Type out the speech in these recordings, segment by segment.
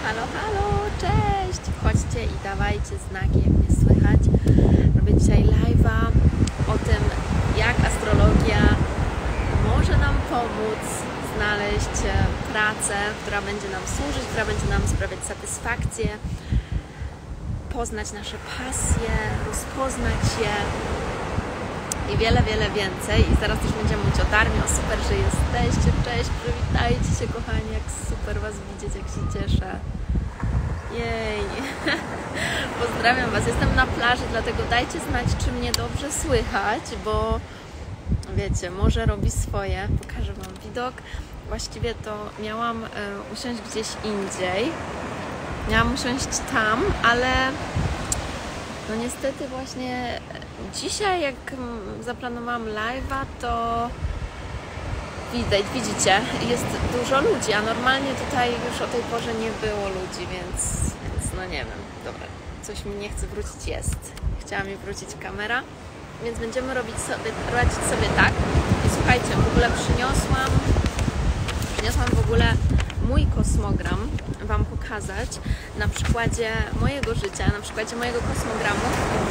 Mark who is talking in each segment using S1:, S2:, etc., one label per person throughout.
S1: Halo, halo, cześć! Chodźcie i dawajcie znaki, jak mnie słychać. Robię dzisiaj live'a o tym, jak astrologia może nam pomóc znaleźć pracę, która będzie nam służyć, która będzie nam sprawiać satysfakcję, poznać nasze pasje, rozpoznać je i wiele, wiele więcej. I zaraz też będziemy mówić o Dharmie. O, super, że jesteście. Cześć, przywitajcie się, kochani. Jak super Was widzieć, jak się cieszę. Jej. Pozdrawiam Was. Jestem na plaży, dlatego dajcie znać, czy mnie dobrze słychać, bo wiecie, morze robi swoje. Pokażę Wam widok. Właściwie to miałam usiąść gdzieś indziej. Miałam usiąść tam, ale no niestety właśnie dzisiaj, jak zaplanowałam live'a, to widzicie, jest dużo ludzi, a normalnie tutaj już o tej porze nie było ludzi, więc no nie wiem, dobra, coś mi nie chce wrócić, jest. Chciała mi wrócić kamera, więc będziemy radzić sobie tak. I słuchajcie, w ogóle przyniosłam w ogóle mój kosmogram Wam pokazać na przykładzie mojego życia, na przykładzie mojego kosmogramu.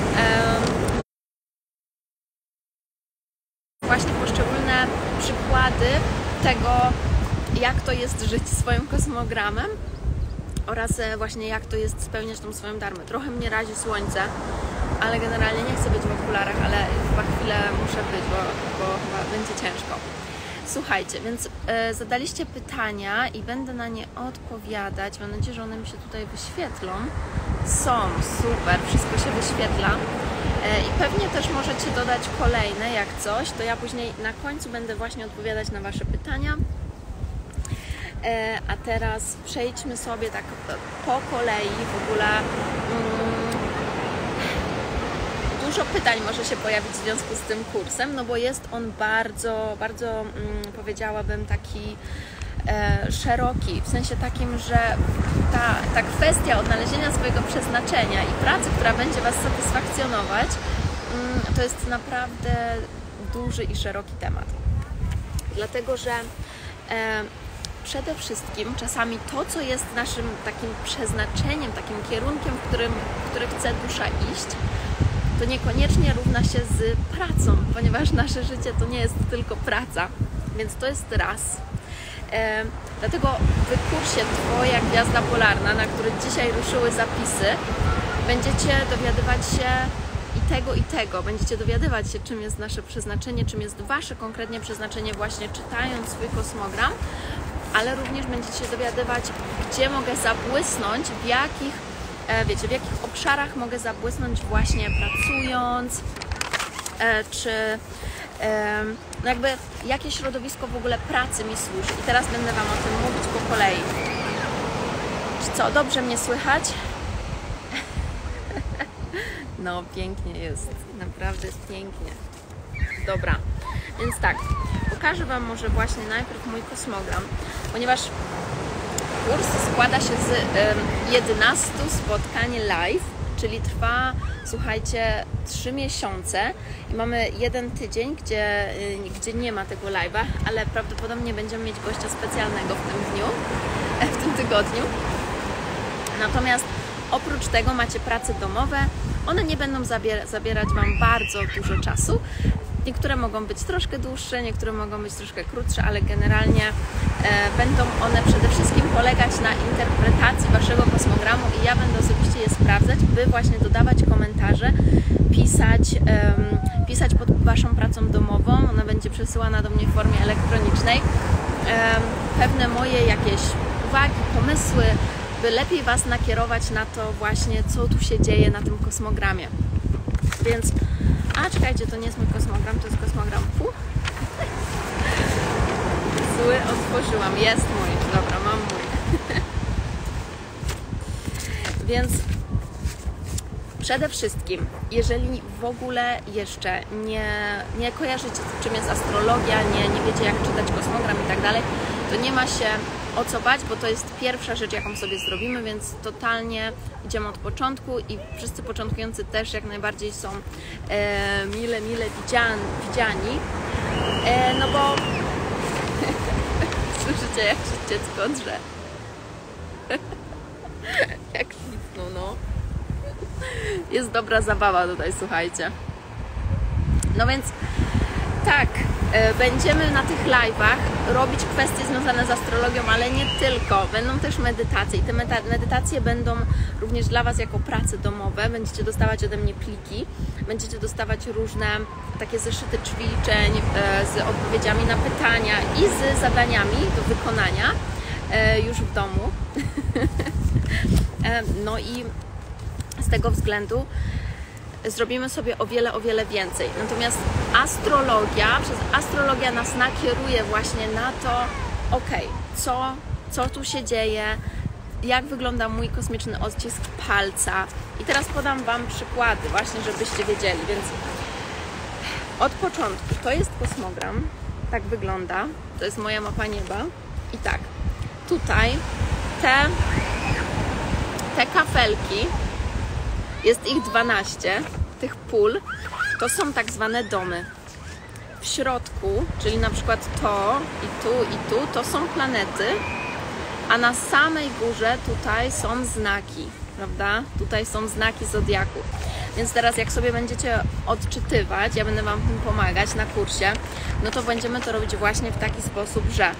S1: Właśnie poszczególne przykłady tego, jak to jest żyć swoim kosmogramem oraz właśnie jak to jest spełniać tą swoją dharmę. Trochę mnie razi słońce, ale generalnie nie chcę być w okularach, ale chyba chwilę muszę być, bo chyba będzie ciężko. Słuchajcie, więc zadaliście pytania i będę na nie odpowiadać. Mam nadzieję, że one mi się tutaj wyświetlą. Są, super, wszystko się wyświetla. I pewnie też możecie dodać kolejne, jak coś, to ja później na końcu będę właśnie odpowiadać na Wasze pytania. A teraz przejdźmy sobie tak po kolei w ogóle. Dużo pytań może się pojawić w związku z tym kursem, no bo jest on bardzo, bardzo powiedziałabym taki szeroki, w sensie takim, że ta kwestia odnalezienia swojego przeznaczenia i pracy, która będzie Was satysfakcjonować, to jest naprawdę duży i szeroki temat. Dlatego, że przede wszystkim czasami to, co jest naszym takim przeznaczeniem, takim kierunkiem, w który chce dusza iść, to niekoniecznie równa się z pracą, ponieważ nasze życie to nie jest tylko praca, więc to jest raz. Dlatego w kursie Twoja Gwiazda Polarna, na który dzisiaj ruszyły zapisy, będziecie dowiadywać się i tego. Będziecie dowiadywać się, czym jest nasze przeznaczenie, czym jest Wasze konkretnie przeznaczenie, właśnie czytając swój kosmogram, ale również będziecie się dowiadywać, gdzie mogę zabłysnąć, w jakich obszarach mogę zabłysnąć właśnie pracując, czy no jakby jakie środowisko w ogóle pracy mi służy. I teraz będę Wam o tym mówić po kolei. Czy co, dobrze mnie słychać? No, pięknie jest. Naprawdę jest pięknie. Dobra, więc tak, pokażę Wam może właśnie najpierw mój kosmogram, ponieważ kurs składa się z 11 spotkań live, czyli trwa, słuchajcie, 3 miesiące i mamy jeden tydzień, gdzie nie ma tego live'a, ale prawdopodobnie będziemy mieć gościa specjalnego w tym tygodniu. Natomiast oprócz tego macie prace domowe, one nie będą zabierać Wam bardzo dużo czasu. Niektóre mogą być troszkę dłuższe, niektóre mogą być troszkę krótsze, ale generalnie będą one przede wszystkim polegać na interpretacji Waszego kosmogramu i ja będę osobiście je sprawdzać, by właśnie dodawać komentarze, pisać pod Waszą pracą domową. Ona będzie przesyłana do mnie w formie elektronicznej. Pewne moje jakieś uwagi, pomysły, by lepiej Was nakierować na to właśnie, co tu się dzieje na tym kosmogramie. Więc czekajcie, to nie jest mój kosmogram, to jest kosmogram zły otworzyłam, jest mój, dobra, mam mój. Więc przede wszystkim, jeżeli w ogóle jeszcze nie kojarzycie, czym jest astrologia, nie wiecie, jak czytać kosmogram i tak dalej, to nie ma się o co bać, bo to jest pierwsza rzecz, jaką sobie zrobimy, więc totalnie idziemy od początku i wszyscy początkujący też jak najbardziej są mile widziani, no bo słyszycie, jak się dziecko drze. Jak kwitną, no. Jest dobra zabawa tutaj, słuchajcie. No więc tak, będziemy na tych live'ach robić kwestie związane z astrologią, ale nie tylko. Będą też medytacje i te medytacje będą również dla Was jako prace domowe. Będziecie dostawać ode mnie pliki, będziecie dostawać różne takie zeszyty ćwiczeń z odpowiedziami na pytania i z zadaniami do wykonania już w domu. No i z tego względu zrobimy sobie o wiele więcej. Natomiast przez astrologia nas nakieruje właśnie na to, co tu się dzieje, jak wygląda mój kosmiczny odcisk palca. I teraz podam Wam przykłady właśnie, żebyście wiedzieli. Więc od początku to jest kosmogram, tak wygląda, to jest moja mapa nieba i tak, tutaj te kafelki, jest ich 12, tych pól, to są tak zwane domy. W środku, czyli na przykład to i tu, to są planety, a na samej górze tutaj są znaki, prawda? Tutaj są znaki zodiaku. Więc teraz jak sobie będziecie odczytywać, ja będę Wam tym pomagać na kursie, no to będziemy to robić właśnie w taki sposób, że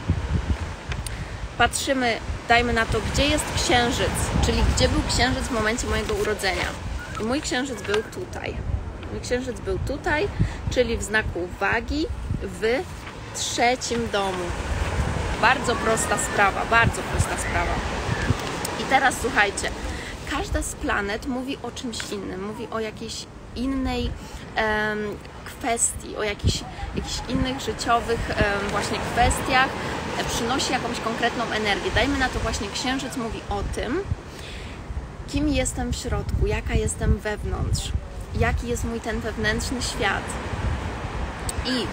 S1: patrzymy, dajmy na to, gdzie jest księżyc, czyli gdzie był księżyc w momencie mojego urodzenia. I mój księżyc był tutaj. Mój księżyc był tutaj, czyli w znaku wagi w 3. domu. Bardzo prosta sprawa, bardzo prosta sprawa. I teraz słuchajcie, każda z planet mówi o czymś innym, mówi o jakiejś innej kwestii, o jakichś innych życiowych właśnie kwestiach, przynosi jakąś konkretną energię. Dajmy na to właśnie księżyc mówi o tym, kim jestem w środku, jaka jestem wewnątrz, jaki jest mój ten wewnętrzny świat. I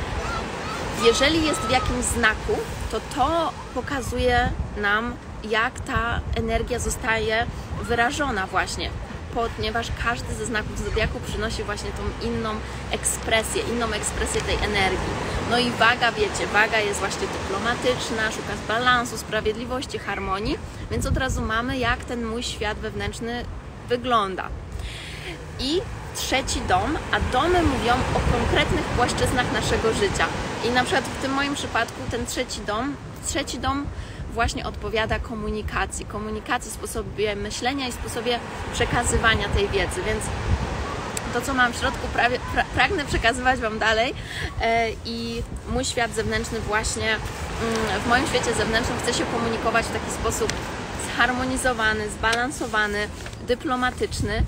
S1: jeżeli jest w jakimś znaku, to pokazuje nam, jak ta energia zostaje wyrażona właśnie, ponieważ każdy ze znaków zodiaku przynosi właśnie tą inną ekspresję tej energii. No i waga, wiecie, waga jest właśnie dyplomatyczna, szuka balansu, sprawiedliwości, harmonii, więc od razu mamy, jak ten mój świat wewnętrzny wygląda. I 3. dom, a domy mówią o konkretnych płaszczyznach naszego życia. I na przykład w tym moim przypadku ten trzeci dom właśnie odpowiada komunikacji, sposobie myślenia i sposobie przekazywania tej wiedzy, więc to, co mam w środku, pragnę przekazywać Wam dalej i mój świat zewnętrzny właśnie, w moim świecie zewnętrznym chcę się komunikować w taki sposób zharmonizowany, zbalansowany, dyplomatyczny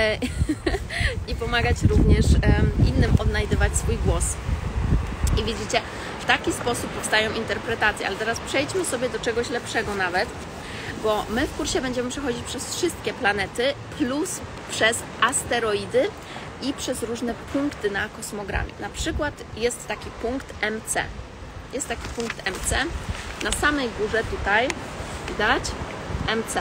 S1: i pomagać również innym odnajdywać swój głos. I widzicie, w taki sposób powstają interpretacje, ale teraz przejdźmy sobie do czegoś lepszego nawet, bo my w kursie będziemy przechodzić przez wszystkie planety, plus przez asteroidy i przez różne punkty na kosmogramie. Na przykład jest taki punkt MC. Jest taki punkt MC. Na samej górze tutaj widać MC.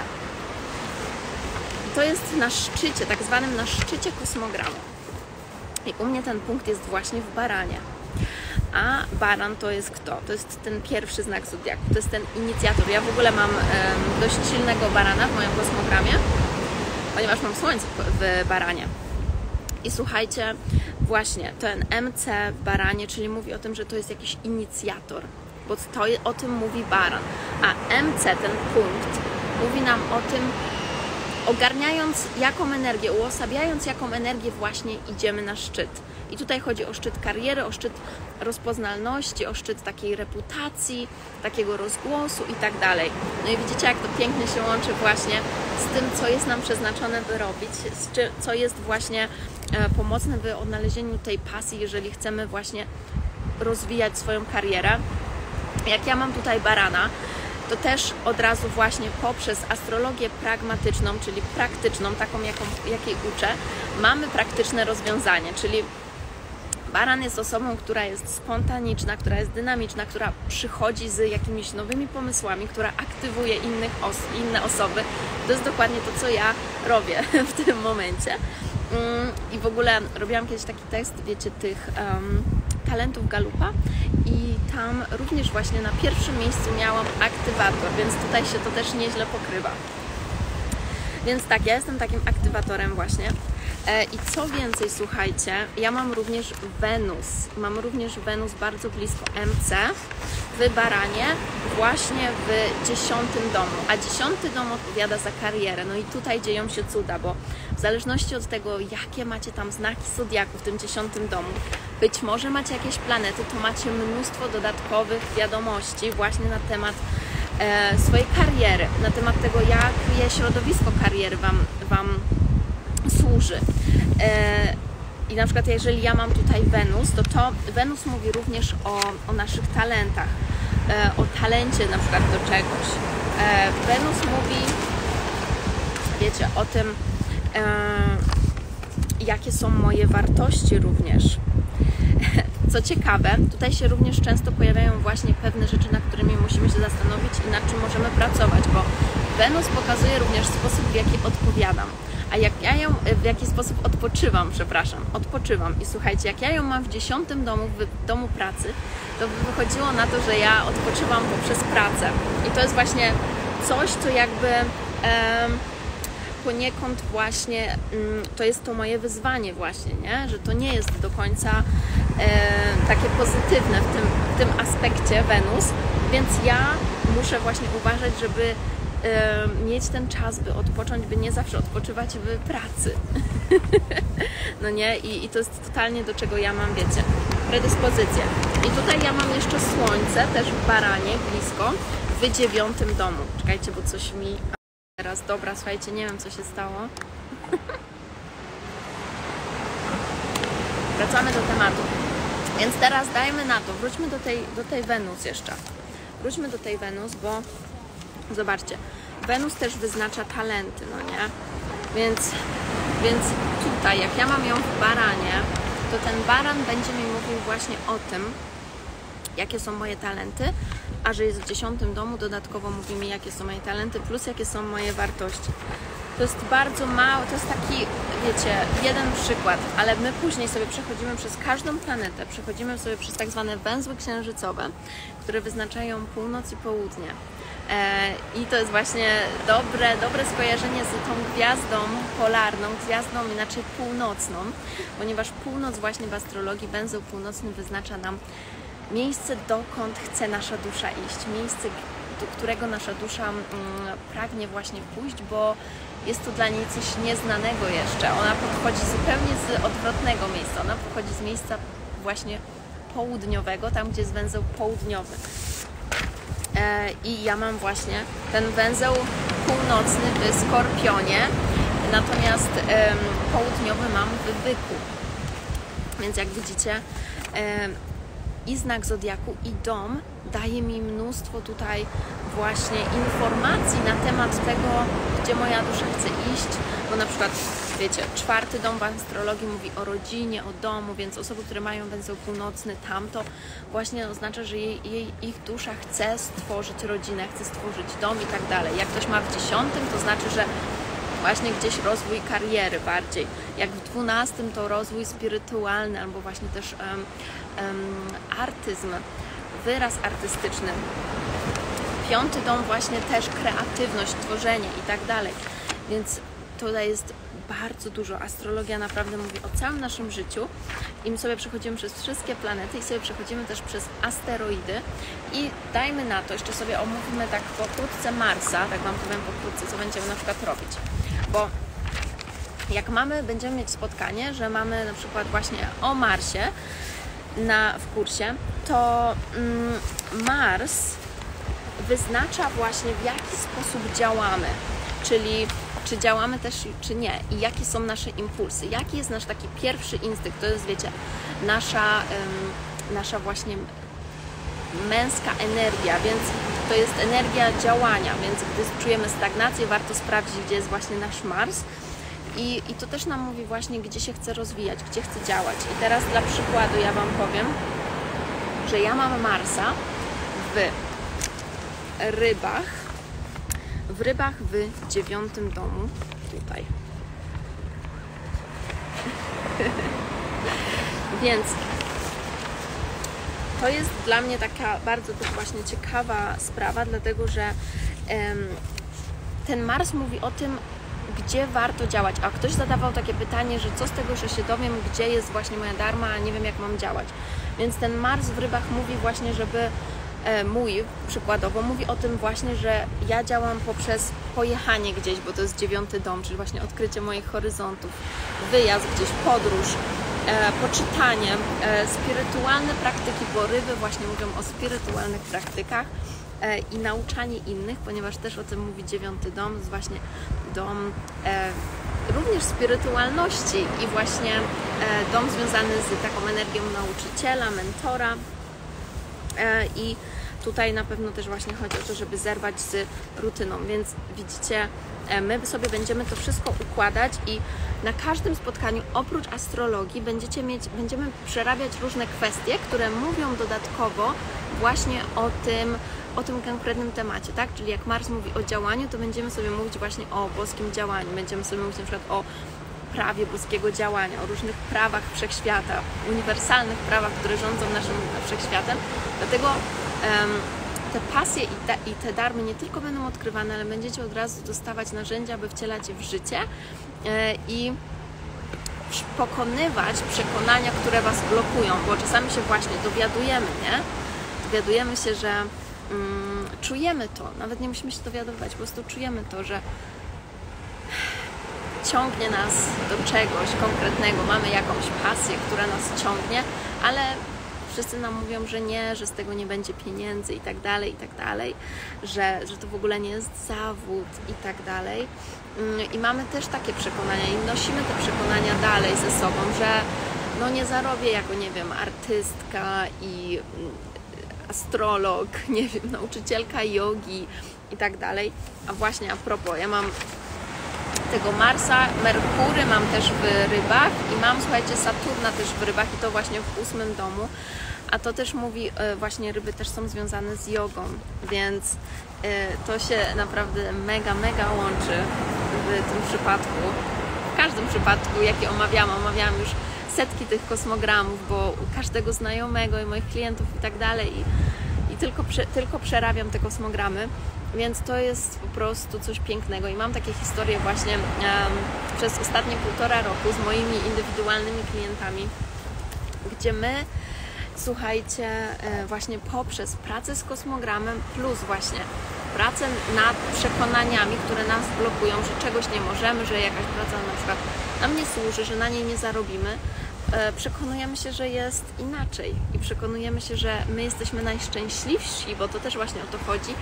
S1: I to jest na szczycie, tak zwanym na szczycie kosmogramu. I u mnie ten punkt jest właśnie w Baranie. A Baran to jest kto? To jest ten pierwszy znak zodiaku, to jest ten inicjator. Ja w ogóle mam dość silnego Barana w moim kosmogramie, ponieważ mam Słońce w Baranie. I słuchajcie, właśnie ten MC w Baranie, czyli mówi o tym, że to jest jakiś inicjator, bo to o tym mówi Baran. A MC, ten punkt, mówi nam o tym, ogarniając jaką energię, uosabiając jaką energię właśnie idziemy na szczyt. I tutaj chodzi o szczyt kariery, o szczyt rozpoznalności, o szczyt takiej reputacji, takiego rozgłosu i tak dalej. No i widzicie, jak to pięknie się łączy właśnie z tym, co jest nam przeznaczone, by robić, co jest właśnie pomocne w odnalezieniu tej pasji, jeżeli chcemy właśnie rozwijać swoją karierę. Jak ja mam tutaj Barana, to też od razu właśnie poprzez astrologię pragmatyczną, czyli praktyczną, taką jakiej uczę, mamy praktyczne rozwiązanie, czyli Baran jest osobą, która jest spontaniczna, która jest dynamiczna, która przychodzi z jakimiś nowymi pomysłami, która aktywuje inne osoby. To jest dokładnie to, co ja robię w tym momencie. I w ogóle robiłam kiedyś taki test, wiecie, tych talentów Galupa i tam również właśnie na pierwszym miejscu miałam aktywator, więc tutaj się to też nieźle pokrywa. Więc tak, ja jestem takim aktywatorem właśnie. I co więcej, słuchajcie, ja mam również Wenus bardzo blisko MC w Baranie, właśnie w 10. domu, a 10. dom odpowiada za karierę. No i tutaj dzieją się cuda, bo w zależności od tego, jakie macie tam znaki zodiaku w tym 10. domu, być może macie jakieś planety, to macie mnóstwo dodatkowych wiadomości właśnie na temat swojej kariery, na temat tego, jakie środowisko kariery Wam służy. I na przykład jeżeli ja mam tutaj Wenus, to Wenus mówi również o naszych talentach, o talencie na przykład do czegoś. Wenus mówi, wiecie, o tym, jakie są moje wartości również. Co ciekawe, tutaj się również często pojawiają właśnie pewne rzeczy, nad którymi musimy się zastanowić i nad czym możemy pracować, bo Wenus pokazuje również sposób, w jaki odpowiadam. A jak ja ją, w jaki sposób odpoczywam. I słuchajcie, jak ja ją mam w 10. domu, w domu pracy, to wychodziło na to, że ja odpoczywam poprzez pracę. I to jest właśnie coś, co jakby poniekąd właśnie, to jest to moje wyzwanie właśnie, nie? Że to nie jest do końca takie pozytywne w tym aspekcie Wenus, więc ja muszę właśnie uważać, żeby mieć ten czas, by odpocząć, by nie zawsze odpoczywać w pracy. No nie? I to jest totalnie do czego ja mam, wiecie, predyspozycję. I tutaj ja mam jeszcze Słońce, też w Baranie, blisko, w 9. domu. Czekajcie, bo coś mi teraz... Dobra, słuchajcie, nie wiem, co się stało. Wracamy do tematu. Więc teraz dajmy na to, wróćmy do tej Wenus jeszcze. Wróćmy do tej Wenus, bo zobaczcie, Wenus też wyznacza talenty, no nie? Więc tutaj, jak ja mam ją w Baranie, to ten Baran będzie mi mówił właśnie o tym, jakie są moje talenty, a że jest w 10. domu, dodatkowo mówi mi, jakie są moje talenty, plus jakie są moje wartości. To jest bardzo mało, to jest taki, wiecie, jeden przykład, ale my później sobie przechodzimy przez każdą planetę, przechodzimy sobie przez tak zwane węzły księżycowe, które wyznaczają północ i południe. I to jest właśnie dobre skojarzenie z tą gwiazdą polarną, gwiazdą inaczej północną, ponieważ północ właśnie w astrologii, węzeł północny wyznacza nam miejsce, dokąd chce nasza dusza iść, miejsce, do którego nasza dusza pragnie właśnie pójść, bo jest to dla niej coś nieznanego jeszcze. Ona podchodzi zupełnie z odwrotnego miejsca, ona pochodzi z miejsca właśnie południowego, tam gdzie jest węzeł południowy. I ja mam właśnie ten węzeł północny w Skorpionie, natomiast południowy mam w Byku. Więc jak widzicie, i znak zodiaku, i dom daje mi mnóstwo tutaj właśnie informacji na temat tego, gdzie moja dusza chce iść, bo na przykład, wiecie, 4. dom w astrologii mówi o rodzinie, o domu, więc osoby, które mają węzeł północny, tamto właśnie oznacza, że ich dusza chce stworzyć rodzinę, chce stworzyć dom i tak dalej. Jak ktoś ma w 10, to znaczy, że właśnie gdzieś rozwój kariery bardziej. Jak w 12 to rozwój spirytualny albo właśnie też artyzm, wyraz artystyczny. 5. dom właśnie też kreatywność, tworzenie i tak dalej. Więc tutaj jest bardzo dużo. Astrologia naprawdę mówi o całym naszym życiu i my sobie przechodzimy przez wszystkie planety i sobie przechodzimy też przez asteroidy i dajmy na to, jeszcze sobie omówimy tak pokrótce Marsa, tak Wam powiem pokrótce, co będziemy na przykład robić. Bo jak będziemy mieć spotkanie, że mamy na przykład właśnie o Marsie w kursie, to Mars wyznacza właśnie, w jaki sposób działamy, czyli czy działamy też, czy nie i jakie są nasze impulsy, jaki jest nasz taki pierwszy instynkt, to jest, wiecie, nasza właśnie męska energia, więc to jest energia działania, więc gdy czujemy stagnację, warto sprawdzić, gdzie jest właśnie nasz Mars i to też nam mówi właśnie, gdzie się chce rozwijać, gdzie chce działać. I teraz dla przykładu ja Wam powiem, że ja mam Marsa w rybach w 9. domu, tutaj. Więc to jest dla mnie taka bardzo też właśnie ciekawa sprawa, dlatego że ten Mars mówi o tym, gdzie warto działać. A ktoś zadawał takie pytanie, że co z tego, że się dowiem, gdzie jest właśnie moja dharma, a nie wiem, jak mam działać. Więc ten Mars w rybach mówi właśnie, żeby przykładowo mówi o tym właśnie, że ja działam poprzez pojechanie gdzieś, bo to jest 9. dom, czyli właśnie odkrycie moich horyzontów, wyjazd gdzieś, podróż, poczytanie, spirytualne praktyki, bo ryby właśnie mówią o spirytualnych praktykach i nauczanie innych, ponieważ też o tym mówi 9. dom, to jest właśnie dom również spirytualności i właśnie dom związany z taką energią nauczyciela, mentora. I tutaj na pewno też właśnie chodzi o to, żeby zerwać z rutyną, więc widzicie, my sobie będziemy to wszystko układać i na każdym spotkaniu oprócz astrologii będziemy przerabiać różne kwestie, które mówią dodatkowo właśnie o tym konkretnym temacie, tak? Czyli jak Mars mówi o działaniu, to będziemy sobie mówić właśnie o boskim działaniu, będziemy sobie mówić na przykład o prawie boskiego działania, o różnych prawach wszechświata, uniwersalnych prawach, które rządzą naszym wszechświatem. Dlatego te pasje i te darmy nie tylko będą odkrywane, ale będziecie od razu dostawać narzędzia, aby wcielać je w życie i pokonywać przekonania, które Was blokują, bo czasami się właśnie dowiadujemy, nie? Dowiadujemy się, że czujemy to, nawet nie musimy się dowiadywać, po prostu czujemy to, że ciągnie nas do czegoś konkretnego, mamy jakąś pasję, która nas ciągnie, ale wszyscy nam mówią, że nie, że z tego nie będzie pieniędzy i tak dalej, że to w ogóle nie jest zawód i tak dalej. I mamy też takie przekonania i nosimy te przekonania dalej ze sobą, że no nie zarobię jako, nie wiem, artystka i astrolog, nie wiem, nauczycielka jogi i tak dalej. A właśnie a propos, ja mam tego Marsa, Merkury mam też w rybach i mam, słuchajcie, Saturna też w rybach i to właśnie w 8. domu, a to też mówi, właśnie ryby też są związane z jogą, więc to się naprawdę mega łączy w tym przypadku. W każdym przypadku, jaki omawiałam już setki tych kosmogramów, bo u każdego znajomego i moich klientów i tak dalej i tylko przerabiam te kosmogramy. Więc to jest po prostu coś pięknego i mam takie historie właśnie przez ostatnie 1,5 roku z moimi indywidualnymi klientami, gdzie my, słuchajcie, właśnie poprzez pracę z kosmogramem plus właśnie pracę nad przekonaniami, które nas blokują, że czegoś nie możemy, że jakaś praca na przykład nam nie służy, że na niej nie zarobimy, przekonujemy się, że jest inaczej i przekonujemy się, że my jesteśmy najszczęśliwsi, bo to też właśnie o to chodzi,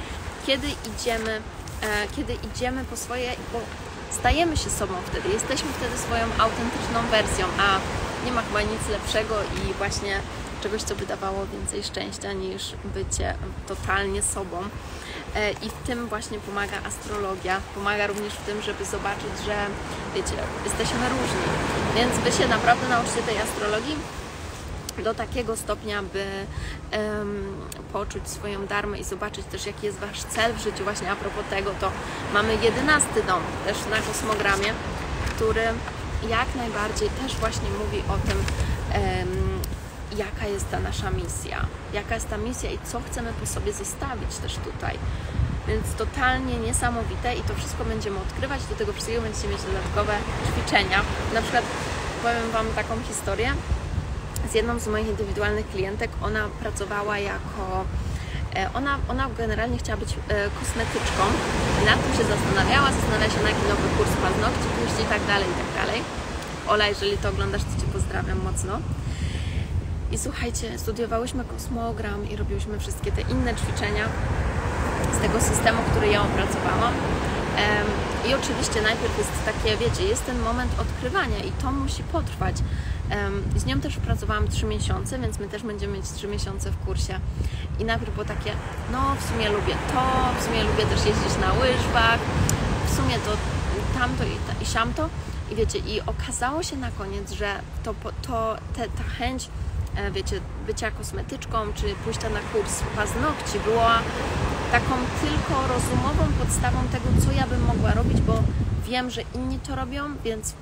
S1: kiedy idziemy po swoje, bo stajemy się sobą wtedy, jesteśmy wtedy swoją autentyczną wersją, a nie ma chyba nic lepszego i właśnie czegoś, co by dawało więcej szczęścia niż bycie totalnie sobą. I w tym właśnie pomaga astrologia, pomaga również w tym, żeby zobaczyć, że wiecie, jesteśmy różni, więc Wy się naprawdę nauczycie tej astrologii do takiego stopnia, by poczuć swoją dharmę i zobaczyć też, jaki jest Wasz cel w życiu. Właśnie a propos tego, to mamy 11. dom też na kosmogramie, który jak najbardziej też właśnie mówi o tym, jaka jest ta nasza misja, jaka jest ta misja i co chcemy po sobie zostawić też tutaj. Więc totalnie niesamowite i to wszystko będziemy odkrywać, do tego wszystkiego będziecie mieć dodatkowe ćwiczenia. Na przykład powiem Wam taką historię z jedną z moich indywidualnych klientek. Ona pracowała jako... Ona generalnie chciała być kosmetyczką. Nad tym się zastanawiała się na jaki nowy kurs paznokci pójść i tak dalej. Ola, jeżeli to oglądasz, to Cię pozdrawiam mocno. I słuchajcie, studiowałyśmy kosmogram i robiłyśmy wszystkie te inne ćwiczenia z tego systemu, który ja opracowałam. I oczywiście najpierw jest takie, wiecie, jest ten moment odkrywania i to musi potrwać. Z nią też pracowałam 3 miesiące, więc my też będziemy mieć 3 miesiące w kursie. I najpierw było takie, no w sumie lubię to, w sumie lubię też jeździć na łyżwach, w sumie to tamto i siamto. I wiecie, i okazało się na koniec, że ta chęć, wiecie, bycia kosmetyczką, czy pójścia na kurs paznokci była taką tylko rozumową podstawą tego, co ja bym mogła robić, bo wiem, że inni to robią, więc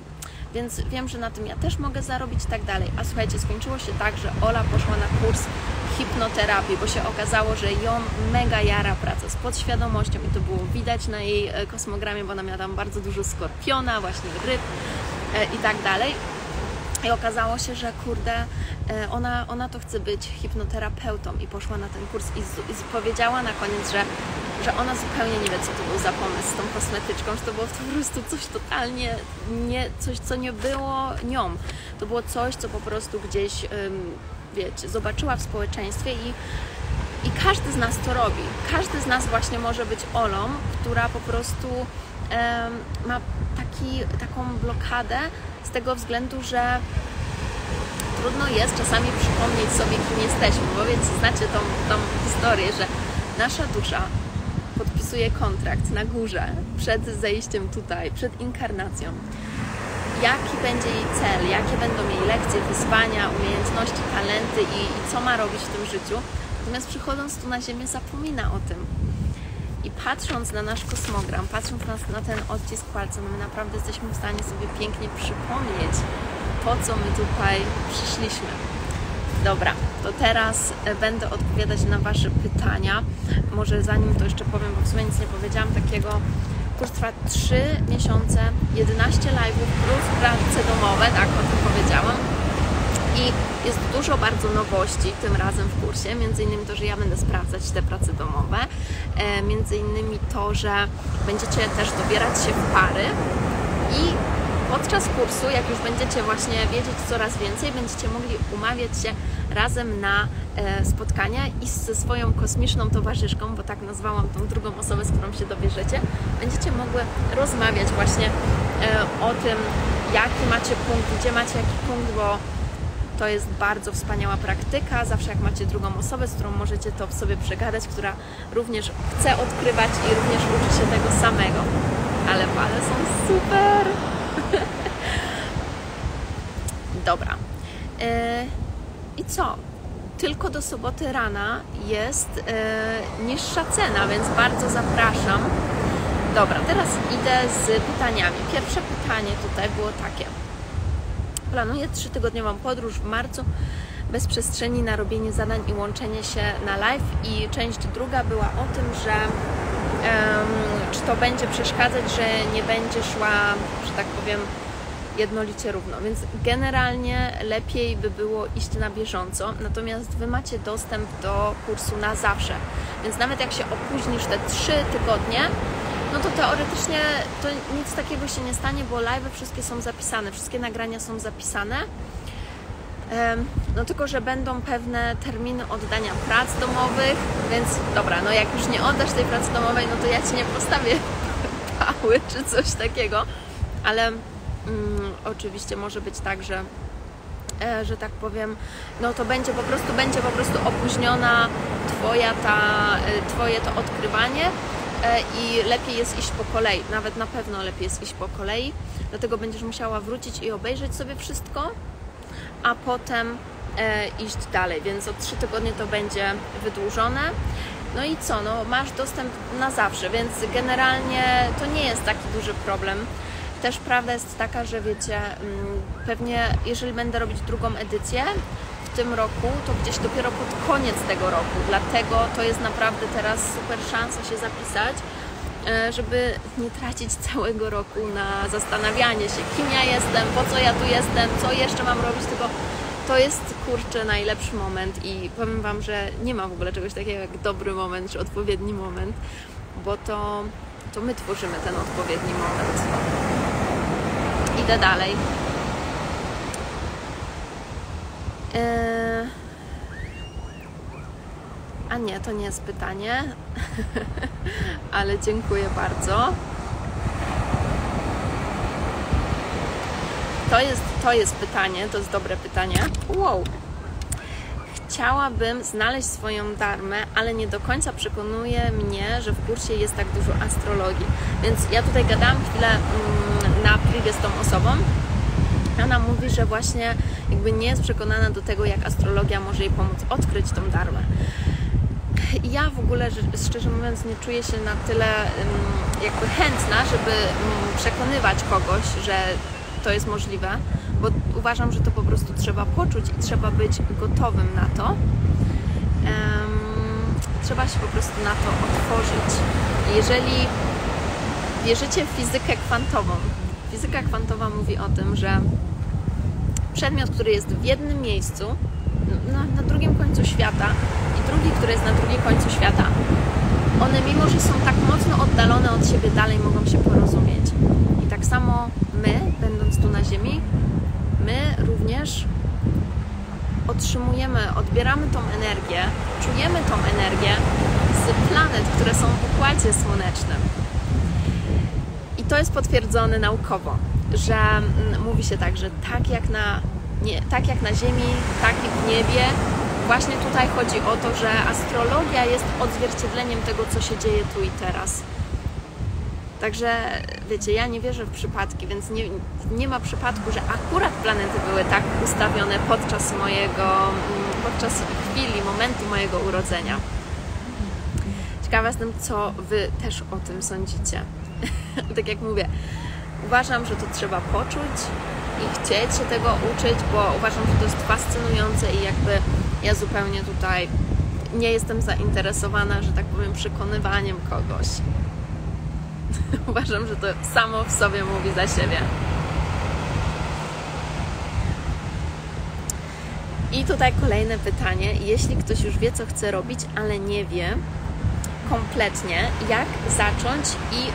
S1: więc wiem, że na tym ja też mogę zarobić i tak dalej. A słuchajcie, skończyło się tak, że Ola poszła na kurs hipnoterapii, bo się okazało, że ją mega jara praca z podświadomością i to było widać na jej kosmogramie, bo ona miała tam bardzo dużo skorpiona, właśnie ryb i tak dalej. I okazało się, że kurde, ona to chce być hipnoterapeutą i poszła na ten kurs i powiedziała na koniec, że ona zupełnie nie wie, co to był za pomysł z tą kosmetyczką, że to było po prostu coś totalnie, coś, co nie było nią. To było coś, co po prostu gdzieś, wiecie, zobaczyła w społeczeństwie i każdy z nas to robi. Każdy z nas właśnie może być Olą, która po prostu ma taką blokadę z tego względu, że trudno jest czasami przypomnieć sobie, kim jesteśmy, bo wiecie, znacie tą historię, że nasza dusza podpisuje kontrakt na górze przed zejściem tutaj, przed inkarnacją. Jaki będzie jej cel, jakie będą jej lekcje, wyzwania, umiejętności, talenty i co ma robić w tym życiu. Natomiast przychodząc tu na Ziemię zapomina o tym. I patrząc na nasz kosmogram, patrząc na ten odcisk palca, no my naprawdę jesteśmy w stanie sobie pięknie przypomnieć, po co my tutaj przyszliśmy. Dobra, to teraz będę odpowiadać na Wasze pytania. Może zanim to jeszcze powiem, bo w sumie nic nie powiedziałam takiego. Kurs trwa 3 miesiące, 11 live'ów plus prace domowe, tak o tym powiedziałam. I jest dużo bardzo nowości tym razem w kursie, między innymi to, że ja będę sprawdzać te prace domowe, między innymi to, że będziecie też dobierać się w pary i podczas kursu, jak już będziecie właśnie wiedzieć coraz więcej, będziecie mogli umawiać się razem na spotkania i ze swoją kosmiczną towarzyszką, bo tak nazwałam tą drugą osobę, z którą się dobierzecie, będziecie mogły rozmawiać właśnie o tym, jaki macie punkt, gdzie macie jaki punkt, bo to jest bardzo wspaniała praktyka. Zawsze jak macie drugą osobę, z którą możecie to w sobie przegadać, która również chce odkrywać i również uczy się tego samego. Ale pale są super! Dobra. I co? Tylko do soboty rana jest niższa cena, więc bardzo zapraszam. Dobra, teraz idę z pytaniami. Pierwsze pytanie tutaj było takie. Planuję 3-tygodniową podróż w marcu bez przestrzeni na robienie zadań i łączenie się na live. I część druga była o tym, że czy to będzie przeszkadzać, że nie będzie szła, że tak powiem, jednolicie równo. Więc generalnie lepiej by było iść na bieżąco, natomiast Wy macie dostęp do kursu na zawsze. Więc nawet jak się opóźnisz te 3 tygodnie, no to teoretycznie to nic takiego się nie stanie, bo live'y wszystkie są zapisane, wszystkie nagrania są zapisane. No tylko, że będą pewne terminy oddania prac domowych, więc dobra, no jak już nie oddasz tej pracy domowej, no to ja Ci nie postawię pały czy coś takiego, ale oczywiście może być tak, że tak powiem, no to będzie po prostu opóźniona Twoje to odkrywanie i lepiej jest iść po kolei, nawet na pewno lepiej jest iść po kolei, dlatego będziesz musiała wrócić i obejrzeć sobie wszystko, a potem iść dalej, więc o 3 tygodnie to będzie wydłużone. No i co, no masz dostęp na zawsze, więc generalnie to nie jest taki duży problem. Też prawda jest taka, że wiecie, pewnie jeżeli będę robić drugą edycję w tym roku, to gdzieś dopiero pod koniec tego roku, dlatego to jest naprawdę teraz super szansa się zapisać, żeby nie tracić całego roku na zastanawianie się, kim ja jestem, po co ja tu jestem, co jeszcze mam robić, tylko to jest, kurczę, najlepszy moment i powiem Wam, że nie ma w ogóle czegoś takiego jak dobry moment, czy odpowiedni moment, bo to my tworzymy ten odpowiedni moment. Idę dalej. A nie, to nie jest pytanie, ale dziękuję bardzo. To jest pytanie, to jest dobre pytanie. Wow. Chciałabym znaleźć swoją dharmę, ale nie do końca przekonuje mnie, że w kursie jest tak dużo astrologii. Więc ja tutaj gadałam chwilę na privie z tą osobą. Ona mówi, że właśnie jakby nie jest przekonana do tego, jak astrologia może jej pomóc odkryć tą dharmę. Ja w ogóle, szczerze mówiąc, nie czuję się na tyle jakby chętna, żeby przekonywać kogoś, że to jest możliwe, bo uważam, że to po prostu trzeba poczuć i trzeba być gotowym na to. Trzeba się po prostu na to otworzyć. Jeżeli wierzycie w fizykę kwantową, fizyka kwantowa mówi o tym, że przedmiot, który jest w jednym miejscu, na drugim końcu świata i drugi, który jest na drugim końcu świata, one mimo, że są tak mocno oddalone od siebie, dalej mogą się porozumieć. I tak samo my, będąc tu na Ziemi, my również odbieramy tą energię, czujemy tą energię z planet, które są w Układzie Słonecznym. I to jest potwierdzone naukowo, że mówi się tak, że tak jak na Ziemi, tak i w niebie, właśnie tutaj chodzi o to, że astrologia jest odzwierciedleniem tego, co się dzieje tu i teraz. Także wiecie, ja nie wierzę w przypadki, więc nie ma przypadku, że akurat planety były tak ustawione podczas chwili, momentu mojego urodzenia. Ciekawa jestem, co Wy też o tym sądzicie. Tak jak mówię, uważam, że to trzeba poczuć i chcieć się tego uczyć, bo uważam, że to jest fascynujące i jakby ja zupełnie tutaj nie jestem zainteresowana, że tak powiem, przekonywaniem kogoś. Uważam, że to samo w sobie mówi za siebie. I tutaj kolejne pytanie. Jeśli ktoś już wie, co chce robić, ale nie wie kompletnie, jak zacząć i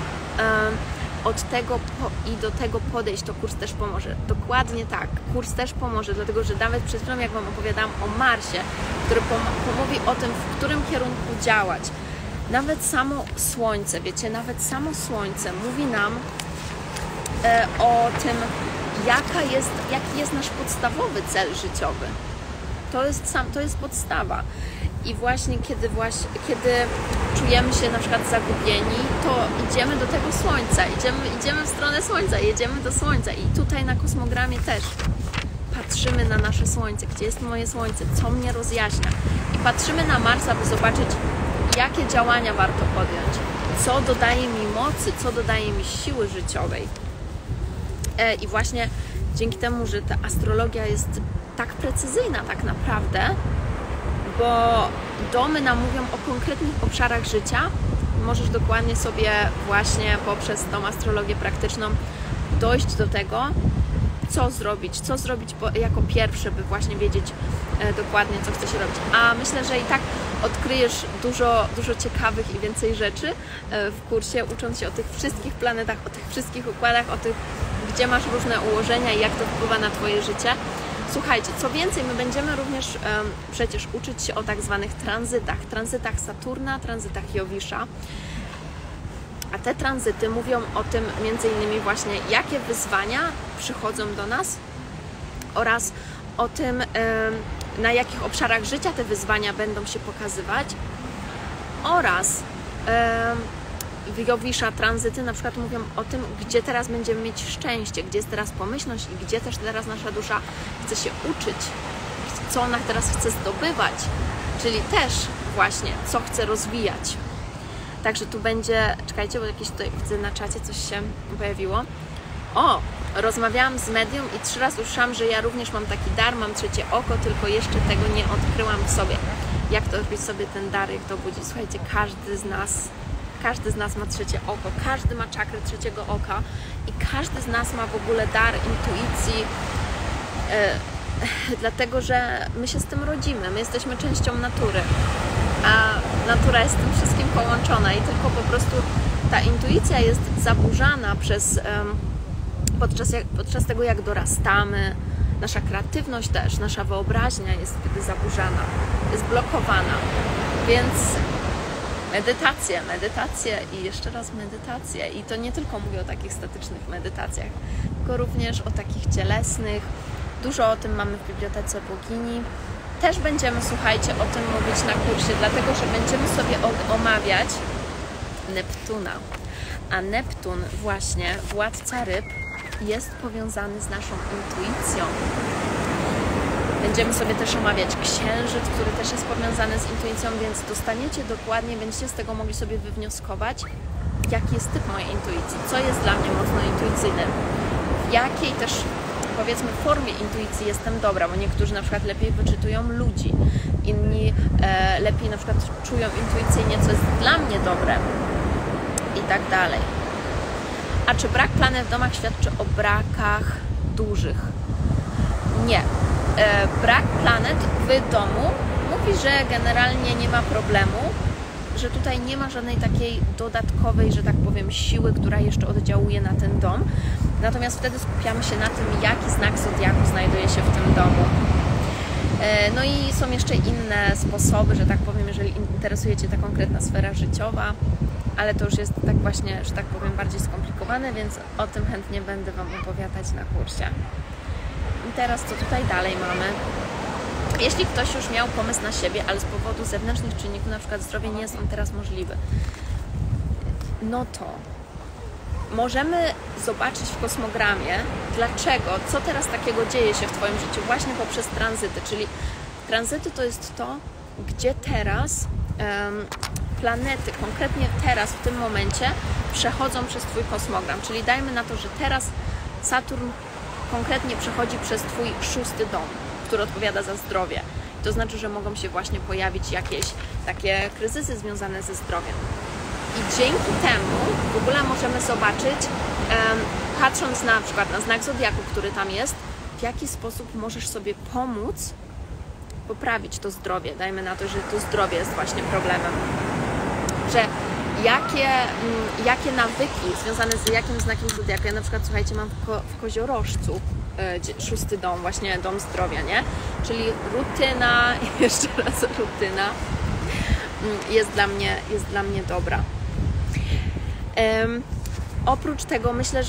S1: do tego podejść, to kurs też pomoże. Dokładnie tak, kurs też pomoże, dlatego że nawet przed chwilą, jak Wam opowiadałam o Marsie, który pomówi o tym, w którym kierunku działać. Nawet samo Słońce, wiecie, nawet samo Słońce mówi nam o tym, jaki jest nasz podstawowy cel życiowy. To jest podstawa. I właśnie kiedy czujemy się na przykład zagubieni, to idziemy do tego Słońca, idziemy w stronę Słońca, jedziemy do Słońca. I tutaj na kosmogramie też patrzymy na nasze Słońce, gdzie jest moje Słońce, co mnie rozjaśnia. I patrzymy na Marsa, by zobaczyć, jakie działania warto podjąć, co dodaje mi mocy, co dodaje mi siły życiowej. I właśnie dzięki temu, że ta astrologia jest tak precyzyjna tak naprawdę, bo domy nam mówią o konkretnych obszarach życia, możesz dokładnie sobie właśnie poprzez tą astrologię praktyczną dojść do tego, co zrobić jako pierwsze, by właśnie wiedzieć dokładnie, co chce się robić. A myślę, że i tak odkryjesz dużo ciekawych i więcej rzeczy w kursie, ucząc się o tych wszystkich planetach, o tych wszystkich układach, o tych, gdzie masz różne ułożenia i jak to wpływa na Twoje życie. Słuchajcie, co więcej, my będziemy również przecież uczyć się o tak zwanych tranzytach Saturna, tranzytach Jowisza. A te tranzyty mówią o tym między innymi właśnie, jakie wyzwania przychodzą do nas oraz o tym, na jakich obszarach życia te wyzwania będą się pokazywać oraz Jowisza tranzyty na przykład mówią o tym, gdzie teraz będziemy mieć szczęście, gdzie jest teraz pomyślność i gdzie też teraz nasza dusza chce się uczyć, co ona teraz chce zdobywać, czyli też właśnie, co chce rozwijać. Także tu będzie, czekajcie, bo jakieś tutaj widzę na czacie coś się pojawiło. Rozmawiałam z medium i 3 razy usłyszałam, że ja również mam taki dar, mam trzecie oko, tylko jeszcze tego nie odkryłam w sobie. Jak to odkryć sobie ten dar, jak to budzić? Słuchajcie, każdy z nas ma trzecie oko, każdy ma czakrę trzeciego oka i każdy z nas ma w ogóle dar intuicji, dlatego że my się z tym rodzimy, my jesteśmy częścią natury, a natura jest z tym wszystkim połączona i tylko po prostu ta intuicja jest zaburzana podczas tego, jak dorastamy. Nasza kreatywność też, nasza wyobraźnia jest wtedy zaburzana, jest blokowana, więc medytacje i jeszcze raz medytacje. I to nie tylko mówię o takich statycznych medytacjach, tylko również o takich cielesnych. Dużo o tym mamy w Bibliotece Bogini. Też będziemy, słuchajcie, o tym mówić na kursie, dlatego że będziemy sobie omawiać Neptuna. A Neptun właśnie, władca ryb, jest powiązany z naszą intuicją. Będziemy sobie też omawiać Księżyc, który też jest powiązany z intuicją, więc dostaniecie dokładnie, będziecie z tego mogli sobie wywnioskować, jaki jest typ mojej intuicji, co jest dla mnie mocno intuicyjne, w w jakiej też, powiedzmy, formie intuicji jestem dobra, bo niektórzy na przykład lepiej wyczytują ludzi, inni lepiej na przykład czują intuicyjnie, co jest dla mnie dobre i tak dalej. A czy brak planet w domach świadczy o brakach dużych? Nie. Brak planet w domu mówi, że generalnie nie ma problemu, że tutaj nie ma żadnej takiej dodatkowej, że tak powiem, siły, która jeszcze oddziałuje na ten dom. Natomiast wtedy skupiamy się na tym, jaki znak zodiaku znajduje się w tym domu. No i są jeszcze inne sposoby, że tak powiem, jeżeli interesuje Cię ta konkretna sfera życiowa, ale to już jest tak właśnie, że tak powiem, bardziej skomplikowane, więc o tym chętnie będę Wam opowiadać na kursie. I teraz co tutaj dalej mamy? Jeśli ktoś już miał pomysł na siebie, ale z powodu zewnętrznych czynników, na przykład zdrowie, nie jest on teraz możliwy, no to możemy zobaczyć w kosmogramie, dlaczego, co teraz takiego dzieje się w Twoim życiu właśnie poprzez tranzyty, czyli tranzyty to jest to, gdzie teraz planety, konkretnie teraz, w tym momencie, przechodzą przez Twój kosmogram, czyli dajmy na to, że teraz Saturn konkretnie przechodzi przez Twój 6. dom, który odpowiada za zdrowie. To znaczy, że mogą się właśnie pojawić jakieś takie kryzysy związane ze zdrowiem. I dzięki temu w ogóle możemy zobaczyć, patrząc na przykład na znak zodiaku, który tam jest, w jaki sposób możesz sobie pomóc poprawić to zdrowie. Dajmy na to, że to zdrowie jest właśnie problemem. Że jakie nawyki związane z jakim znakiem zodiaku. Ja na przykład, słuchajcie, mam w Koziorożcu 6. dom, właśnie dom zdrowia, nie? Czyli rutyna, jeszcze raz rutyna jest dla mnie dobra. Oprócz tego myślę,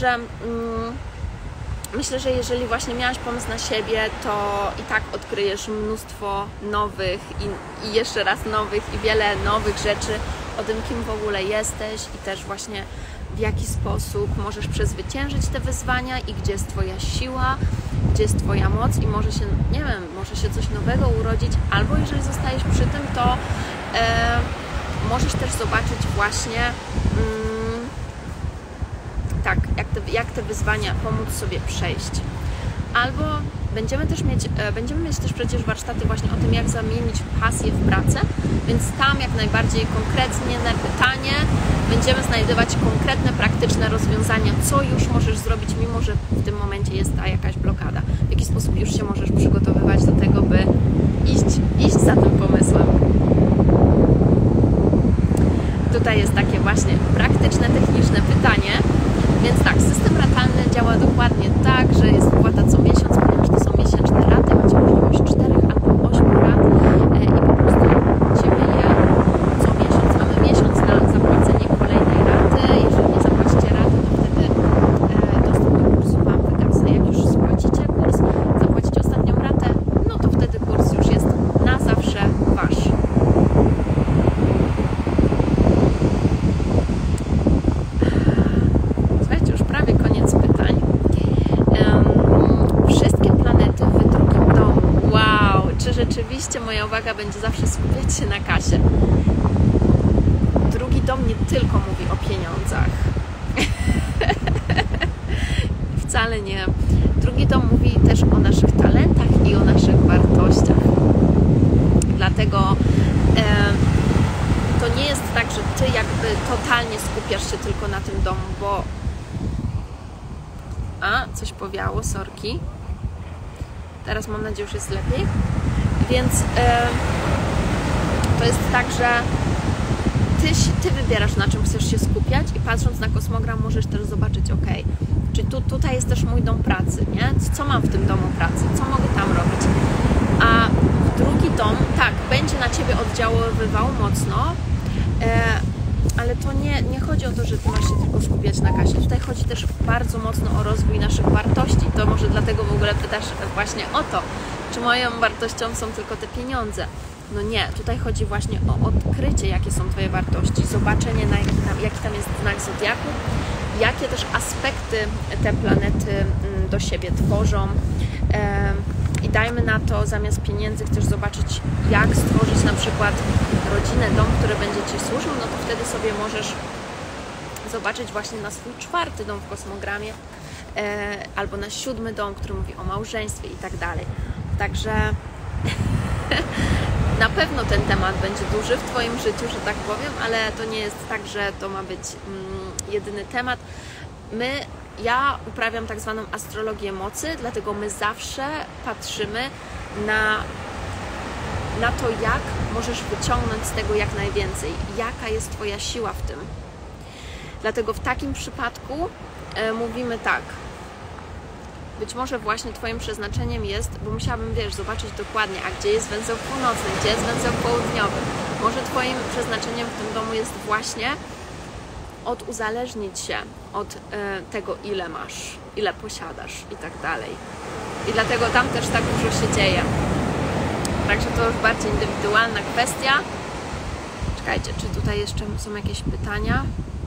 S1: że jeżeli właśnie miałaś pomysł na siebie, to i tak odkryjesz mnóstwo nowych i jeszcze raz nowych i wiele nowych rzeczy o tym, kim w ogóle jesteś i też właśnie w jaki sposób możesz przezwyciężyć te wyzwania i gdzie jest Twoja siła, gdzie jest Twoja moc i może się, nie wiem, może się coś nowego urodzić, albo jeżeli zostajesz przy tym, to możesz też zobaczyć właśnie tak, jak te wyzwania pomóc sobie przejść. Albo będziemy mieć też przecież warsztaty właśnie o tym, jak zamienić pasję w pracę, więc tam jak najbardziej konkretnie na pytanie będziemy znajdować konkretne, praktyczne rozwiązania, co już możesz zrobić, mimo że w tym momencie jest ta jakaś blokada. W jaki sposób już się możesz przygotowywać do tego, by iść za tym pomysłem. Tutaj jest takie właśnie praktyczne, techniczne pytanie. Więc tak, system ratalny działa dokładnie tak, że jest wpłata co miesiąc, ponieważ to są miesięczne raty, macie możliwość 4 albo 8 rat i po prostu Ciebie je co miesiąc. Mamy miesiąc na zapłacenie kolejnej raty. Jeżeli nie zapłacicie raty, to wtedy dostęp do kursu Wam wygasa. Jak już spłacicie kurs, zapłacicie ostatnią ratę, no to wtedy kurs już jest na zawsze Wasz. Rzeczywiście moja uwaga będzie zawsze skupiać się na kasie. Drugi dom nie tylko mówi o pieniądzach. Wcale nie. Drugi dom mówi też o naszych talentach i o naszych wartościach. Dlatego to nie jest tak, że Ty jakby totalnie skupiasz się tylko na tym domu, bo... coś powiało, sorki. Teraz mam nadzieję, że już jest lepiej. Więc to jest tak, że Ty wybierasz, na czym chcesz się skupiać i patrząc na kosmogram możesz też zobaczyć, ok, czy tutaj jest też mój dom pracy, nie? Co mam w tym domu pracy, co mogę tam robić. A drugi dom, tak, będzie na Ciebie oddziaływał mocno, ale to nie chodzi o to, że Ty masz się tylko skupiać na kasie. Tutaj chodzi też bardzo mocno o rozwój naszych wartości. To może dlatego w ogóle pytasz właśnie o to, czy moją wartością są tylko te pieniądze. No nie, tutaj chodzi właśnie o odkrycie, jakie są Twoje wartości, zobaczenie, jaki tam jest znak zodiaku, jakie też aspekty te planety do siebie tworzą. I dajmy na to, zamiast pieniędzy chcesz zobaczyć, jak stworzyć na przykład rodzinę, dom, który będzie Ci służył, no to wtedy sobie możesz zobaczyć właśnie na swój 4. dom w kosmogramie, albo na 7 dom, który mówi o małżeństwie i tak dalej. Także na pewno ten temat będzie duży w Twoim życiu, że tak powiem, ale to nie jest tak, że to ma być jedyny temat. Ja uprawiam tak zwaną astrologię mocy, dlatego my zawsze patrzymy na to, jak możesz wyciągnąć z tego jak najwięcej, jaka jest Twoja siła w tym. Dlatego w takim przypadku mówimy tak, być może właśnie Twoim przeznaczeniem jest, bo musiałabym, zobaczyć dokładnie, a gdzie jest węzeł północny, gdzie jest węzeł południowy. Może Twoim przeznaczeniem w tym domu jest właśnie uzależnić się od tego, ile masz, ile posiadasz i tak dalej. I dlatego tam też tak dużo się dzieje. Także to już bardziej indywidualna kwestia. Czekajcie, czy tutaj jeszcze są jakieś pytania?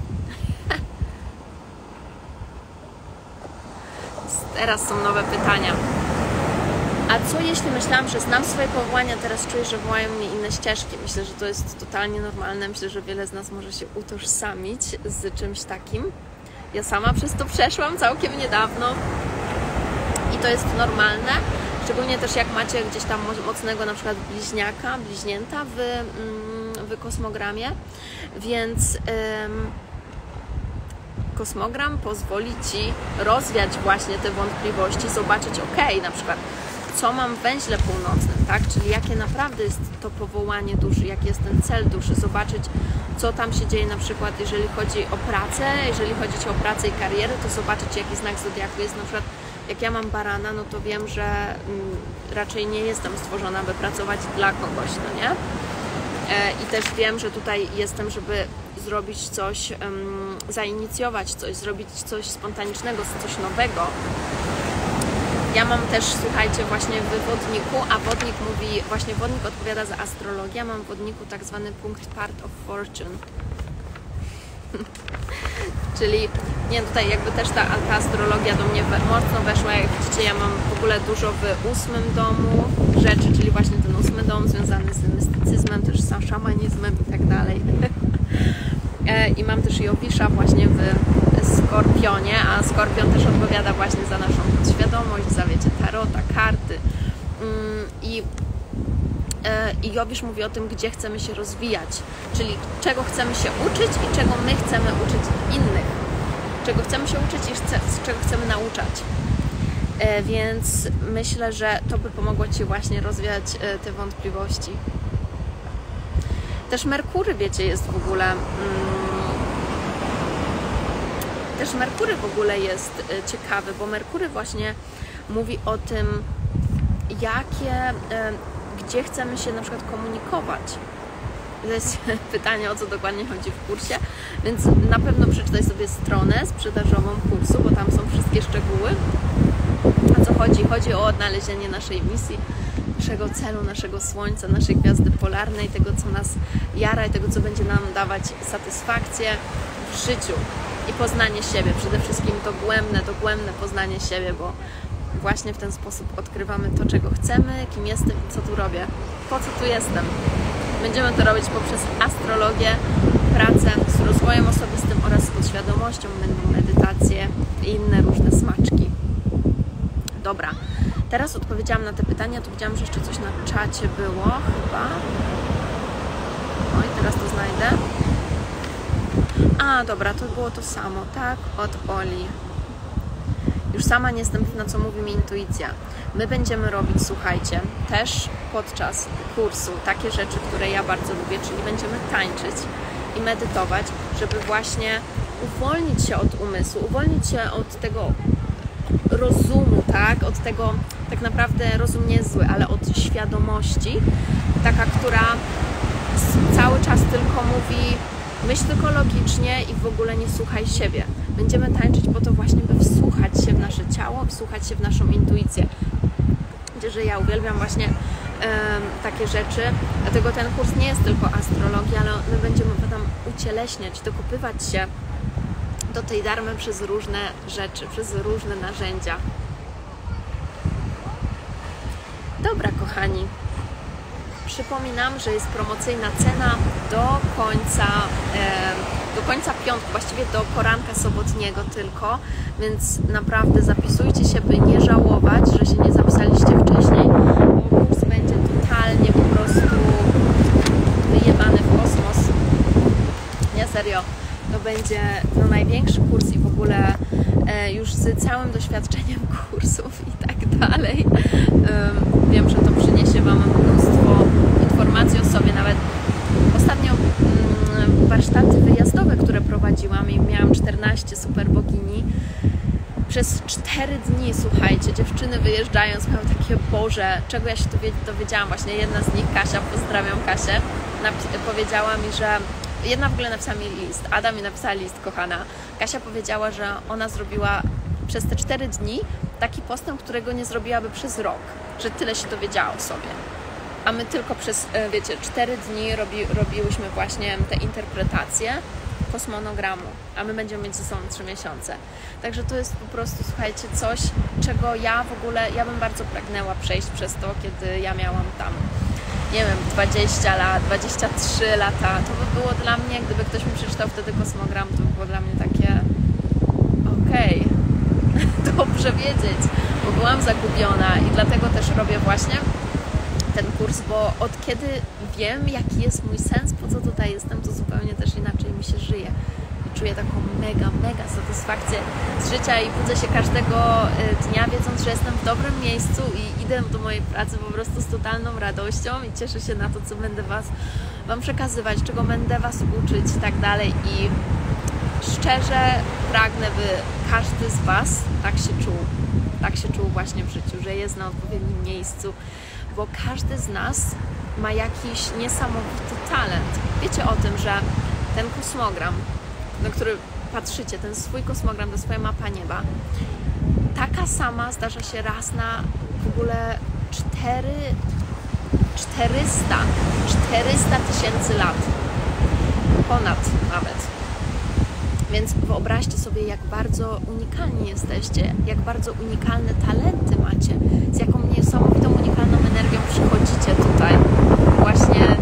S1: Teraz są nowe pytania. A co jeśli myślałam, że znam swoje powołania, teraz czuję, że wołają mnie inne ścieżki? Myślę, że to jest totalnie normalne. Myślę, że wiele z nas może się utożsamić z czymś takim. Ja sama przez to przeszłam całkiem niedawno i to jest normalne. Szczególnie też jak macie gdzieś tam mocnego na przykład bliźnięta w kosmogramie, więc kosmogram pozwoli Ci rozwiać właśnie te wątpliwości, zobaczyć, na przykład co mam w węźle północnym, tak? Czyli jakie naprawdę jest to powołanie duszy, jaki jest ten cel duszy, zobaczyć, co tam się dzieje na przykład, jeżeli chodzi o pracę, jeżeli chodzi Ci o pracę i karierę, to zobaczyć, jaki znak zodiaku jest. Na przykład jak ja mam barana, no to wiem, że raczej nie jestem stworzona, by pracować dla kogoś, no nie? I też wiem, że tutaj jestem, żeby zrobić coś, zainicjować coś, zrobić coś spontanicznego, coś nowego. Ja mam też, słuchajcie, właśnie w wodniku, a wodnik mówi, właśnie wodnik odpowiada za astrologię, mam w wodniku tak zwany punkt part of fortune. Czyli nie, tutaj jakby też ta astrologia do mnie mocno weszła, jak widzicie, ja mam w ogóle dużo w 8 domu rzeczy, czyli właśnie ten 8 dom związany z mistycyzmem, też z szamanizmem i tak dalej. I mam też Jowisza właśnie w Skorpionie, a Skorpion też odpowiada właśnie za naszą podświadomość, za, wiecie, tarota, karty. I Jowisz mówi o tym, gdzie chcemy się rozwijać, czyli czego chcemy się uczyć i czego my chcemy uczyć innych. Czego chcemy się uczyć i czego chcemy nauczać. Więc myślę, że to by pomogło Ci właśnie rozwijać te wątpliwości. Też Merkury, wiecie, jest w ogóle... Też Merkury w ogóle jest ciekawy, bo Merkury właśnie mówi o tym, gdzie chcemy się na przykład komunikować. To jest pytanie, o co dokładnie chodzi w kursie, więc na pewno przeczytaj sobie stronę sprzedażową kursu, bo tam są wszystkie szczegóły. O co chodzi? Chodzi o odnalezienie naszej misji, naszego celu, naszego słońca, naszej gwiazdy polarnej, tego, co nas jara i tego, co będzie nam dawać satysfakcję w życiu i poznanie siebie. Przede wszystkim dogłębne poznanie siebie, bo właśnie w ten sposób odkrywamy to, czego chcemy, kim jestem i co tu robię, po co tu jestem. Będziemy to robić poprzez astrologię, pracę z rozwojem osobistym oraz z podświadomością, będą medytacje i inne różne smaczki. Dobra, teraz odpowiedziałam na te pytania, tu widziałam, że jeszcze coś na czacie było chyba. Oj, teraz to znajdę. A, dobra, to było to samo, tak? Od Oli. Już sama nie jestem pewna, co mówi mi intuicja. My będziemy robić, słuchajcie, też podczas kursu takie rzeczy, które ja bardzo lubię, czyli będziemy tańczyć i medytować, żeby właśnie uwolnić się od umysłu, uwolnić się od tego rozumu, tak? Od tego, tak naprawdę rozum nie jest zły, ale od świadomości, taka, która cały czas tylko mówi, myśl tylko logicznie i w ogóle nie słuchaj siebie. Będziemy tańczyć po to właśnie, by wsłuchać się w nasze ciało, wsłuchać się w naszą intuicję. Wiecie, że ja uwielbiam właśnie takie rzeczy, dlatego ten kurs nie jest tylko astrologia, ale my będziemy tam ucieleśniać, dokopywać się do tej dharmy przez różne rzeczy, przez różne narzędzia. Dobra, kochani. Przypominam, że jest promocyjna cena do końca do końca piątku, właściwie do poranka sobotniego tylko, więc naprawdę zapisujcie się, by nie żałować, że się nie zapisaliście wcześniej, bo kurs będzie totalnie po prostu wyjebany w kosmos. Nie, serio. To będzie największy kurs i w ogóle już z całym doświadczeniem kursów i tak dalej. Wiem, że to przyniesie Wam mnóstwo informacji o sobie. Nawet ostatnio warsztaty wyjazdowe, które prowadziłam i miałam 14 super bogini. Przez 4 dni, słuchajcie, dziewczyny wyjeżdżając miały takie, Boże, czego ja się dowiedziałam. Właśnie jedna z nich, Kasia, pozdrawiam Kasię, powiedziała mi, że jedna w ogóle napisała mi list, Ada mi napisała list, kochana. Kasia powiedziała, że ona zrobiła przez te 4 dni taki postęp, którego nie zrobiłaby przez rok, że tyle się dowiedziała o sobie. A my tylko przez, wiecie, 4 dni robiłyśmy właśnie te interpretacje kosmonogramu, a my będziemy mieć ze sobą 3 miesiące. Także to jest po prostu, słuchajcie, coś, czego ja bym bardzo pragnęła przejść przez to, kiedy ja miałam tam, nie wiem, 20 lat, 23 lata. To by było dla mnie, gdyby ktoś mi przeczytał wtedy kosmogram, to by było dla mnie takie okej, dobrze wiedzieć, bo byłam zagubiona i dlatego też robię właśnie ten kurs, bo od kiedy wiem, jaki jest mój sens, po co tutaj jestem, to zupełnie też inaczej mi się żyje. I czuję taką mega satysfakcję z życia i budzę się każdego dnia, wiedząc, że jestem w dobrym miejscu i idę do mojej pracy po prostu z totalną radością i cieszę się na to, co będę Wam przekazywać, czego będę Was uczyć i tak dalej. I szczerze pragnę, by każdy z Was tak się czuł właśnie w życiu, że jest na odpowiednim miejscu, bo każdy z nas ma jakiś niesamowity talent. Wiecie o tym, że ten kosmogram, na który patrzycie, ten swój kosmogram, to swoja mapa nieba, taka sama zdarza się raz na w ogóle 400 tysięcy lat. Ponad nawet. Więc wyobraźcie sobie, jak bardzo unikalni jesteście, jak bardzo unikalne talenty macie, z jaką niesamowitą, unikalną energią przychodzicie tutaj właśnie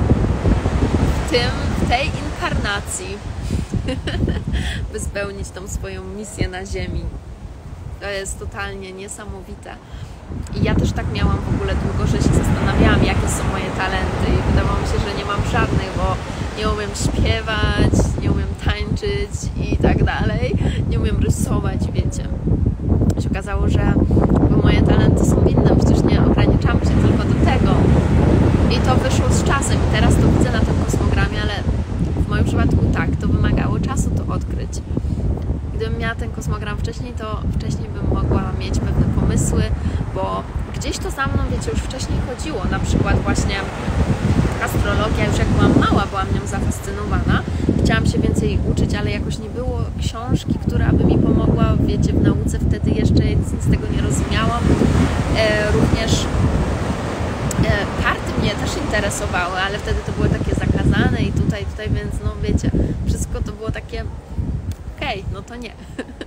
S1: w tej inkarnacji, by spełnić tą swoją misję na Ziemi. To jest totalnie niesamowite. I ja też tak miałam w ogóle długo, że się zastanawiałam, jakie są moje talenty i wydawało mi się, że nie mam żadnych, bo nie umiem śpiewać, nie umiem tańczyć i tak dalej, nie umiem rysować, wiecie. Się okazało, że moje talenty są inne, przecież nie ograniczam się tylko do tego. I to wyszło z czasem i teraz to widzę na tym kosmogramie, ale w moim przypadku tak, to wymagało czasu to odkryć. Gdybym miała ten kosmogram wcześniej, to wcześniej bym mogła mieć pewne pomysły, bo gdzieś to za mną, wiecie, już wcześniej chodziło, na przykład właśnie astrologia, już jak byłam mała, byłam nią zafascynowana, chciałam się więcej uczyć, ale jakoś nie było książki, która by mi pomogła, wiecie, w nauce wtedy jeszcze nic z tego nie rozumiałam. Również karty mnie też interesowały, ale wtedy to były takie zakazane i tutaj, więc no wiecie, wszystko to było takie okej, no to nie.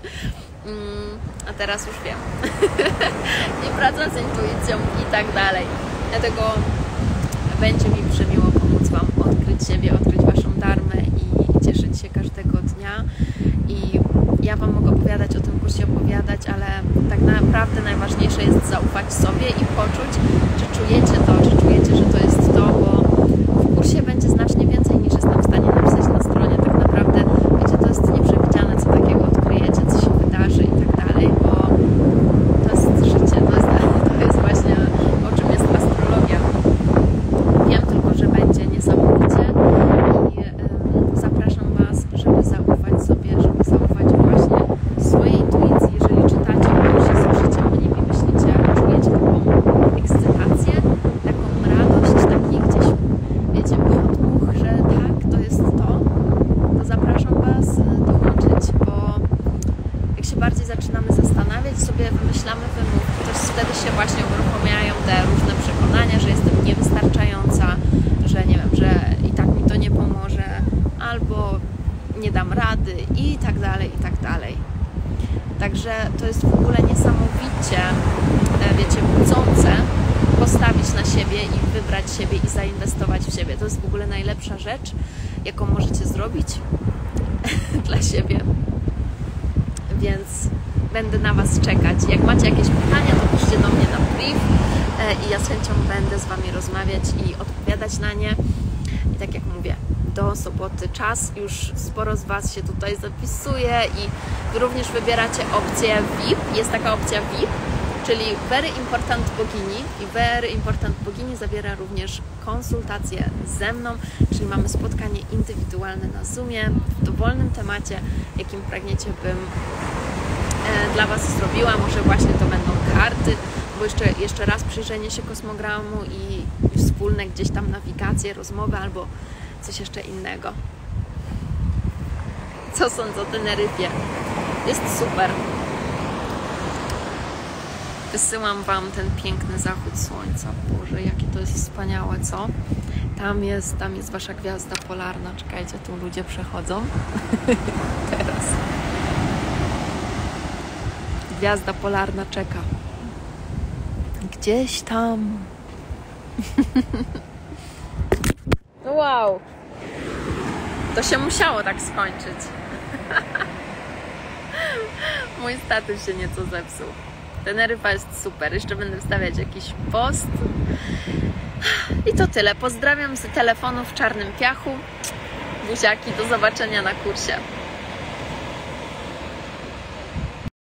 S1: A teraz już wiem. I praca z intuicją i tak dalej. Dlatego będzie mi przemiło pomóc Wam odkryć siebie, odkryć Waszą dharmę i cieszyć się każdego dnia. I ja Wam mogę opowiadać o tym kursie, ale tak naprawdę najważniejsze jest zaufać sobie i poczuć, czy czujecie to, że to jest to, bo w kursie będzie znacznie więcej niż jestem w stanie napisać na stronie. Tak naprawdę, wiecie, to jest nieprzewidziane, co takiego odkryjecie, co się wydarzy i tak dalej, bo to jest życie, to jest właśnie o czym jest astrologia. Wiem tylko, że będzie niesamowicie i zapraszam Was, żeby zaufać sobie, żeby zaufać właśnie swojej intuicji. Jeżeli czytacie o kursie, słyszycie o nim i myślicie, czujecie taką ekscytację, taką radość, taki gdzieś, wiecie, podmuch, że tak, to jest to zapraszam Was dołączyć, bo jak się bardziej zaczynamy zastanawiać, sobie wymyślamy wymówki, to wtedy się właśnie uruchamiają te różne przekonania, że jestem niewystarczająca, że nie wiem, że i tak mi to nie pomoże, albo nie dam rady i tak dalej, i tak dalej. Także to jest w ogóle niesamowicie, wiecie, budzące postawić na siebie i wybrać siebie i zainwestować w siebie. To jest w ogóle najlepsza rzecz, jaką możecie zrobić, dla siebie. Więc będę na Was czekać. Jak macie jakieś pytania, to piszcie do mnie na priv i ja z chęcią będę z Wami rozmawiać i odpowiadać na nie. I tak jak mówię, do soboty czas. Już sporo z Was się tutaj zapisuje i Wy również wybieracie opcję VIP. Jest taka opcja VIP, czyli Very Important Bogini. I Very Important Bogini zawiera również konsultacje ze mną, czyli mamy spotkanie indywidualne na Zoomie w dowolnym temacie, jakim pragniecie, bym dla Was zrobiła. Może właśnie to będą karty, bo jeszcze raz przyjrzenie się kosmogramu i wspólne gdzieś tam nawigacje, rozmowy albo coś jeszcze innego. Co sądzę o Teneryfie? Jest super. Wysyłam Wam ten piękny zachód słońca. Boże, jakie to jest wspaniałe, co? Tam jest Wasza gwiazda polarna. Czekajcie, tu ludzie przechodzą. Teraz. Gwiazda polarna czeka. Gdzieś tam. Wow. To się musiało tak skończyć. Mój status się nieco zepsuł. Teneryfa jest super. Jeszcze będę wstawiać jakiś post. I to tyle. Pozdrawiam z telefonu w czarnym piachu. Buziaki, do zobaczenia na kursie.